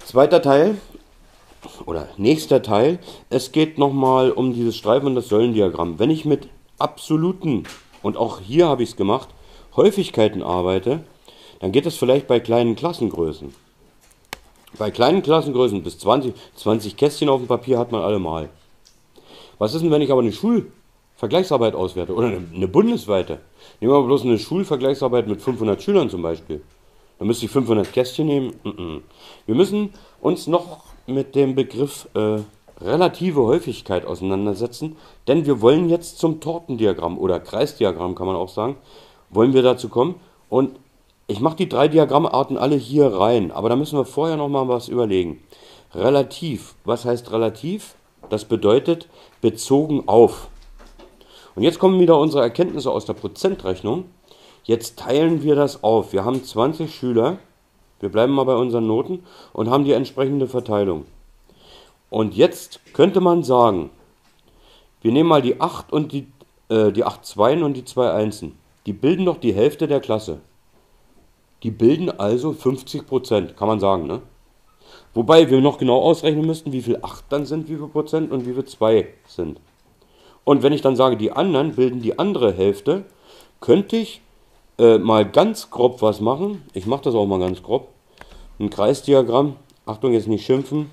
Zweiter Teil oder nächster Teil, es geht nochmal um dieses Streifen- und das Säulendiagramm. Wenn ich mit absoluten, und auch hier habe ich es gemacht, Häufigkeiten arbeite, dann geht es vielleicht bei kleinen Klassengrößen. Bei kleinen Klassengrößen bis 20 Kästchen auf dem Papier hat man allemal. Was ist denn, wenn ich aber eine Schulvergleichsarbeit auswerte oder eine bundesweite? Nehmen wir bloß eine Schulvergleichsarbeit mit 500 Schülern zum Beispiel. Dann müsste ich 500 Kästchen nehmen. Wir müssen uns noch mit dem Begriff relative Häufigkeit auseinandersetzen, denn wir wollen jetzt zum Tortendiagramm oder Kreisdiagramm, kann man auch sagen, wollen wir dazu kommen. Und ich mache die 3 Diagrammarten alle hier rein, aber da müssen wir vorher noch mal was überlegen. Relativ, was heißt relativ? Das bedeutet bezogen auf. Und jetzt kommen wieder unsere Erkenntnisse aus der Prozentrechnung. Jetzt teilen wir das auf. Wir haben 20 Schüler, wir bleiben mal bei unseren Noten und haben die entsprechende Verteilung. Und jetzt könnte man sagen, wir nehmen mal die 8 und die 8 Zweien und die 2 Einsen. Die bilden doch die Hälfte der Klasse. Die bilden also 50%, kann man sagen, ne? Wobei wir noch genau ausrechnen müssten, wie viel 8 dann sind, wie viel Prozent und wie viel 2 sind. Und wenn ich dann sage, die anderen bilden die andere Hälfte, könnte ich mal ganz grob was machen. Ich mache das auch mal ganz grob. Ein Kreisdiagramm. Achtung, jetzt nicht schimpfen.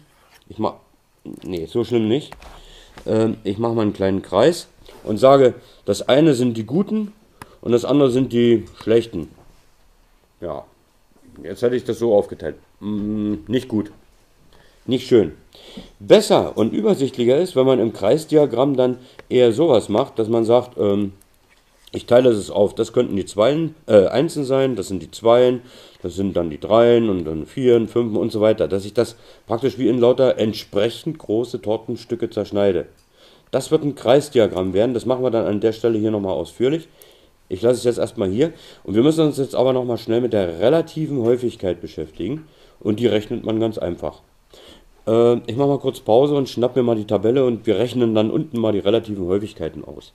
Nee, so schlimm nicht. Ich mache mal einen kleinen Kreis und sage, das eine sind die Guten und das andere sind die Schlechten. Ja, jetzt hätte ich das so aufgeteilt. Nicht gut. Nicht schön. Besser und übersichtlicher ist, wenn man im Kreisdiagramm dann eher sowas macht, dass man sagt, ich teile es auf, das könnten die Einsen sein, das sind die Zweien, das sind dann die Dreien und dann Vieren, Fünfen und so weiter. Dass ich das praktisch wie in lauter entsprechend große Tortenstücke zerschneide. Das wird ein Kreisdiagramm werden, das machen wir dann an der Stelle hier nochmal ausführlich. Ich lasse es jetzt erstmal hier und wir müssen uns jetzt aber nochmal schnell mit der relativen Häufigkeit beschäftigen und die rechnet man ganz einfach. Ich mache mal kurz Pause und schnapp mir mal die Tabelle und wir rechnen dann unten mal die relativen Häufigkeiten aus.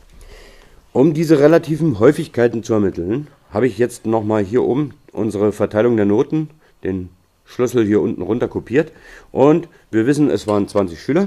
Um diese relativen Häufigkeiten zu ermitteln, habe ich jetzt nochmal hier oben unsere Verteilung der Noten, den Schlüssel hier unten runter kopiert. Und wir wissen, es waren 20 Schüler.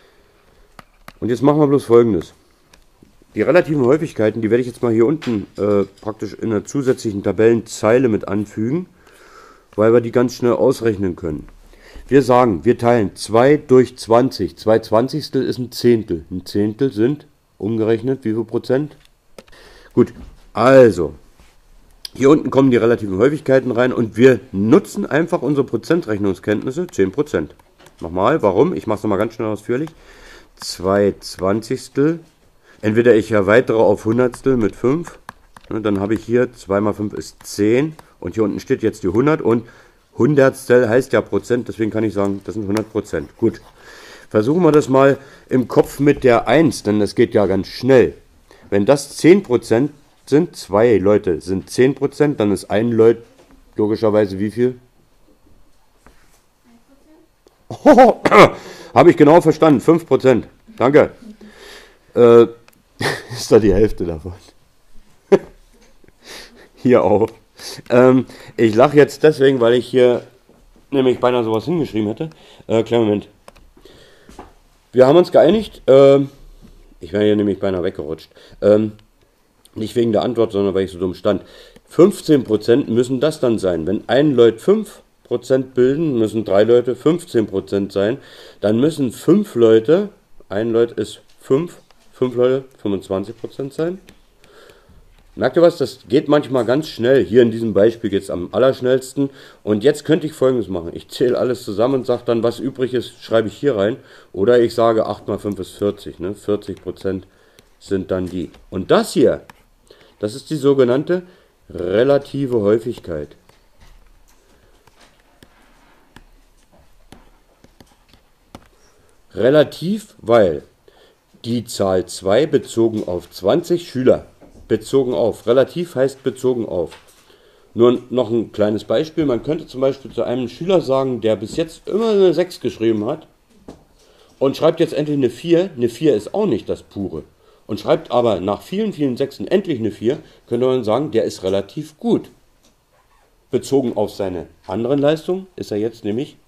Und jetzt machen wir bloß Folgendes. Die relativen Häufigkeiten, die werde ich jetzt mal hier unten praktisch in einer zusätzlichen Tabellenzeile mit anfügen, weil wir die ganz schnell ausrechnen können. Wir sagen, wir teilen 2 durch 20. 2 Zwanzigstel ist ein Zehntel. Ein Zehntel sind umgerechnet wie viel Prozent? Gut, also, hier unten kommen die relativen Häufigkeiten rein und wir nutzen einfach unsere Prozentrechnungskenntnisse, 10%. Nochmal, warum? Ich mache es nochmal ganz schnell ausführlich. 2 Zwanzigstel, entweder ich erweitere auf Hundertstel mit 5, dann habe ich hier 2 mal 5 ist 10 und hier unten steht jetzt die 100 und Hundertstel heißt ja Prozent, deswegen kann ich sagen, das sind 100%. Gut, versuchen wir das mal im Kopf mit der 1, denn das geht ja ganz schnell. Wenn das 10% sind, 2 Leute sind 10%, dann ist ein Leut logischerweise wie viel? 1%. Oh, habe ich genau verstanden, 5%. Danke. Ist da die Hälfte davon. Hier auch. Ich lache jetzt deswegen, weil ich hier nämlich beinahe sowas hingeschrieben hätte. Kleinen Moment. Wir haben uns geeinigt. Ich wäre hier nämlich beinahe weggerutscht. Nicht wegen der Antwort, sondern weil ich so dumm stand. 15% müssen das dann sein. Wenn ein Leut 5% bilden, müssen 3 Leute 15% sein. Dann müssen 5 Leute, ein Leut ist 5 Leute 25% sein. Merkt ihr was? Das geht manchmal ganz schnell. Hier in diesem Beispiel geht es am allerschnellsten. Und jetzt könnte ich Folgendes machen. Ich zähle alles zusammen und sage dann, was übrig ist, schreibe ich hier rein. Oder ich sage 8 mal 5 ist 40. Ne? 40% sind dann die. Und das hier, das ist die sogenannte relative Häufigkeit. Relativ, weil die Zahl 2 bezogen auf 20 Schüler, bezogen auf, relativ heißt bezogen auf. Nur noch ein kleines Beispiel, man könnte zum Beispiel zu einem Schüler sagen, der bis jetzt immer eine 6 geschrieben hat und schreibt jetzt endlich eine 4, eine 4 ist auch nicht das Pure. Und schreibt aber nach vielen, vielen Sechsen endlich eine 4, könnte man sagen, der ist relativ gut. Bezogen auf seine anderen Leistungen ist er jetzt nämlich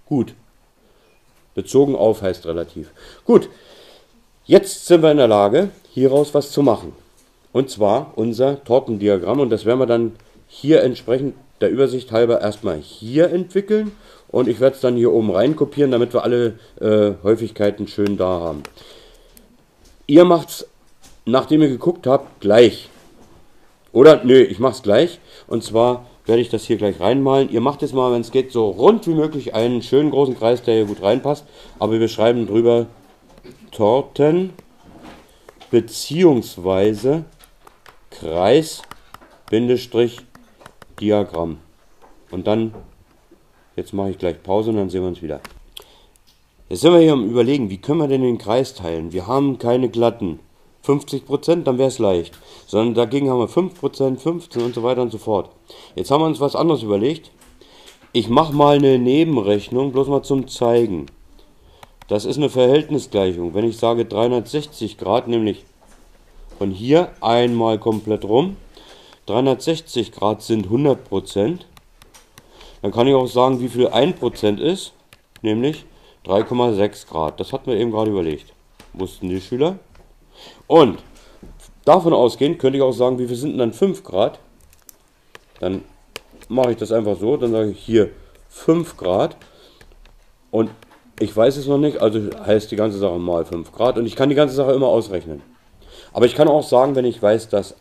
gut. Bezogen auf heißt relativ. Gut, jetzt sind wir in der Lage, hieraus was zu machen. Und zwar unser Tortendiagramm. Und das werden wir dann hier entsprechend der Übersicht halber erstmal hier entwickeln. Und ich werde es dann hier oben rein kopieren, damit wir alle Häufigkeiten schön da haben. Ihr macht es, nachdem ihr geguckt habt, gleich. Oder, nö, ich mache es gleich. Und zwar werde ich das hier gleich reinmalen. Ihr macht jetzt mal, wenn es geht, so rund wie möglich einen schönen großen Kreis, der hier gut reinpasst. Aber wir schreiben drüber Torten beziehungsweise Kreis Bindestrich Diagramm. Und dann, jetzt mache ich gleich Pause und dann sehen wir uns wieder. Jetzt sind wir hier am Überlegen, wie können wir denn den Kreis teilen? Wir haben keine glatten 50%, dann wäre es leicht. Sondern dagegen haben wir 5%, 15% und so weiter und so fort. Jetzt haben wir uns was anderes überlegt. Ich mache mal eine Nebenrechnung, bloß mal zum Zeigen. Das ist eine Verhältnisgleichung. Wenn ich sage 360 Grad, nämlich von hier einmal komplett rum, 360 Grad sind 100%. Dann kann ich auch sagen, wie viel 1% ist, nämlich 3,6 Grad. Das hatten wir eben gerade überlegt. Wussten die Schüler? Und davon ausgehend könnte ich auch sagen, wie viel sind denn dann 5 Grad? Dann mache ich das einfach so, dann sage ich hier 5 Grad. Und ich weiß es noch nicht, also heißt die ganze Sache mal 5 Grad. Und ich kann die ganze Sache immer ausrechnen. Aber ich kann auch sagen, wenn ich weiß, dass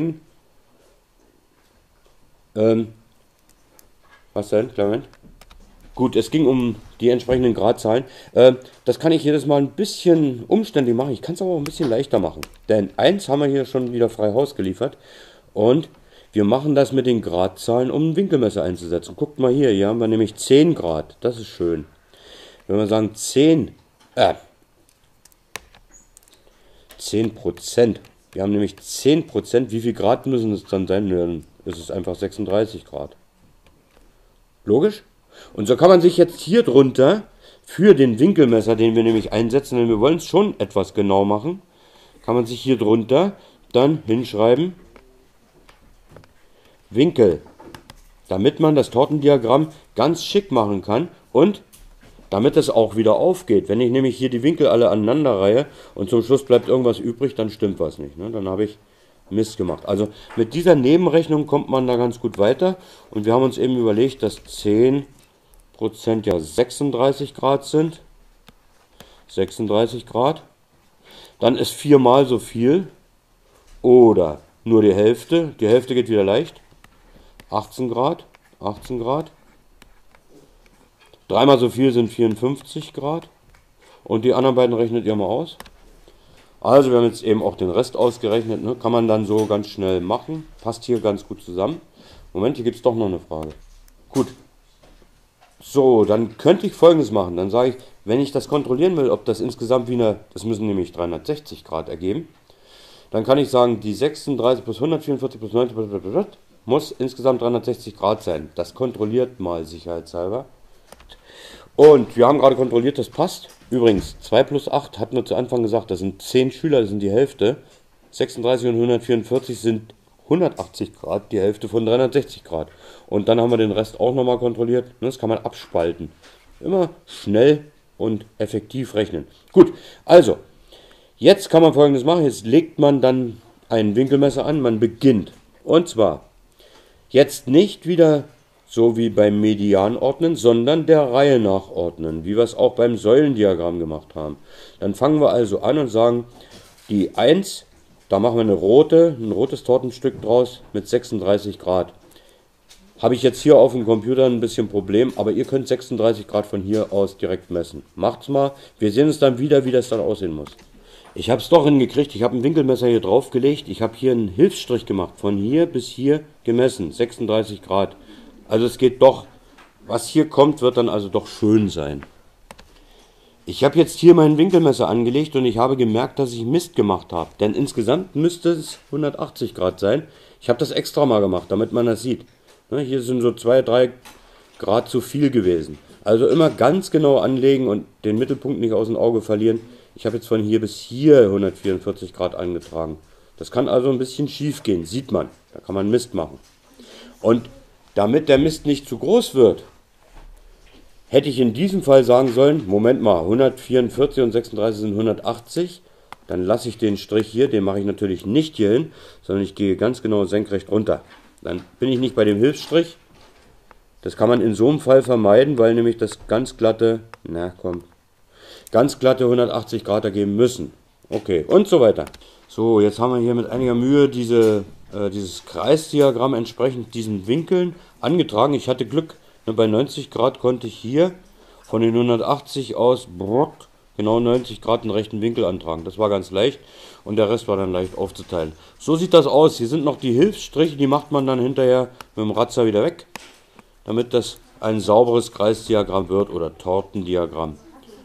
was denn? Klar, Moment. Gut, es ging um die entsprechenden Gradzahlen. Das kann ich jedes Mal ein bisschen umständlich machen. Ich kann es aber auch ein bisschen leichter machen. Denn 1 haben wir hier schon wieder frei Haus geliefert. Und wir machen das mit den Gradzahlen, um ein Winkelmesser einzusetzen. Guckt mal hier haben wir nämlich 10 Grad. Das ist schön. Wenn wir sagen 10%. Wir haben nämlich 10%. Wie viel Grad müssen es dann sein? Dann ist es einfach 36 Grad. Logisch? Und so kann man sich jetzt hier drunter für den Winkelmesser, den wir nämlich einsetzen, denn wir wollen es schon etwas genau machen, kann man sich hier drunter dann hinschreiben Winkel, damit man das Tortendiagramm ganz schick machen kann und damit es auch wieder aufgeht. Wenn ich nämlich hier die Winkel alle aneinander reihe und zum Schluss bleibt irgendwas übrig, dann stimmt was nicht. Ne? Dann habe ich Mist gemacht. Also mit dieser Nebenrechnung kommt man da ganz gut weiter. Und wir haben uns eben überlegt, dass 10% ja 36 Grad sind. 36 Grad. Dann ist 4 mal so viel. Oder nur die Hälfte. Die Hälfte geht wieder leicht. 18 Grad. 18 Grad. 3 mal so viel sind 54 Grad. Und die anderen beiden rechnet ihr mal aus. Also wir haben jetzt eben auch den Rest ausgerechnet. Ne? Kann man dann so ganz schnell machen. Passt hier ganz gut zusammen. Moment, hier gibt es doch noch eine Frage. Gut. So, dann könnte ich Folgendes machen. Dann sage ich, wenn ich das kontrollieren will, ob das insgesamt wie eine, das müssen nämlich 360 Grad ergeben, dann kann ich sagen, die 36 plus 144 plus 90 muss insgesamt 360 Grad sein. Das kontrolliert mal sicherheitshalber. Und wir haben gerade kontrolliert, das passt. Übrigens, 2 plus 8 hatten wir zu Anfang gesagt, das sind 10 Schüler, das sind die Hälfte. 36 und 144 sind 180 Grad, die Hälfte von 360 Grad. Und dann haben wir den Rest auch nochmal kontrolliert. Das kann man abspalten. Immer schnell und effektiv rechnen. Gut, also, jetzt kann man Folgendes machen. Jetzt legt man dann ein Winkelmesser an, man beginnt. Und zwar, jetzt nicht wieder so wie beim Median ordnen, sondern der Reihe nach ordnen, wie wir es auch beim Säulendiagramm gemacht haben. Dann fangen wir also an und sagen, die 1, da machen wir ein rotes Tortenstück draus mit 36 Grad. Habe ich jetzt hier auf dem Computer ein bisschen Problem, aber ihr könnt 36 Grad von hier aus direkt messen. Macht's mal, wir sehen uns dann wieder, wie das dann aussehen muss. Ich habe es doch hingekriegt, ich habe ein Winkelmesser hier drauf gelegt, ich habe hier einen Hilfsstrich gemacht, von hier bis hier gemessen, 36 Grad. Also es geht doch, was hier kommt, wird dann also doch schön sein. Ich habe jetzt hier mein Winkelmesser angelegt und ich habe gemerkt, dass ich Mist gemacht habe. Denn insgesamt müsste es 180 Grad sein. Ich habe das extra mal gemacht, damit man das sieht. Hier sind so 2-3 Grad zu viel gewesen. Also immer ganz genau anlegen und den Mittelpunkt nicht aus dem Auge verlieren. Ich habe jetzt von hier bis hier 144 Grad angetragen. Das kann also ein bisschen schief gehen, sieht man. Da kann man Mist machen. Und damit der Mist nicht zu groß wird, Hätte ich in diesem Fall sagen sollen, Moment mal, 144 und 36 sind 180, dann lasse ich den Strich hier, den mache ich natürlich nicht hier hin, sondern ich gehe ganz genau senkrecht runter. Dann bin ich nicht bei dem Hilfsstrich. Das kann man in so einem Fall vermeiden, weil nämlich das ganz glatte 180 Grad ergeben müssen. Okay, und so weiter. So, jetzt haben wir hier mit einiger Mühe dieses Kreisdiagramm entsprechend diesen Winkeln angetragen. Ich hatte Glück, bei 90 Grad konnte ich hier von den 180 aus genau 90 Grad einen rechten Winkel antragen. Das war ganz leicht und der Rest war dann leicht aufzuteilen. So sieht das aus. Hier sind noch die Hilfsstriche, die macht man dann hinterher mit dem Ratzer wieder weg, damit das ein sauberes Kreisdiagramm wird oder Tortendiagramm.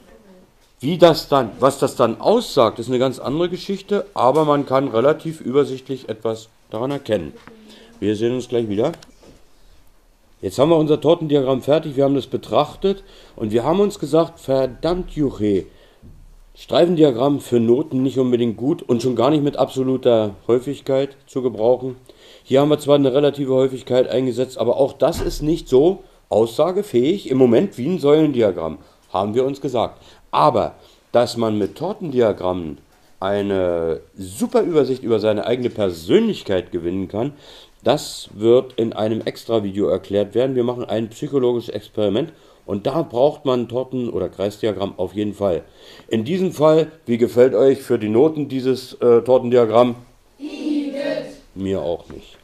Was das dann aussagt, ist eine ganz andere Geschichte, aber man kann relativ übersichtlich etwas daran erkennen. Wir sehen uns gleich wieder. Jetzt haben wir unser Tortendiagramm fertig, wir haben das betrachtet und wir haben uns gesagt, verdammt Juche, Streifendiagramm für Noten nicht unbedingt gut und schon gar nicht mit absoluter Häufigkeit zu gebrauchen. Hier haben wir zwar eine relative Häufigkeit eingesetzt, aber auch das ist nicht so aussagefähig im Moment wie ein Säulendiagramm, haben wir uns gesagt. Aber, dass man mit Tortendiagrammen eine super Übersicht über seine eigene Persönlichkeit gewinnen kann, das wird in einem extra Video erklärt werden. Wir machen ein psychologisches Experiment und da braucht man ein Torten- oder Kreisdiagramm auf jeden Fall. In diesem Fall, wie gefällt euch für die Noten dieses Tortendiagramm? Mir auch nicht.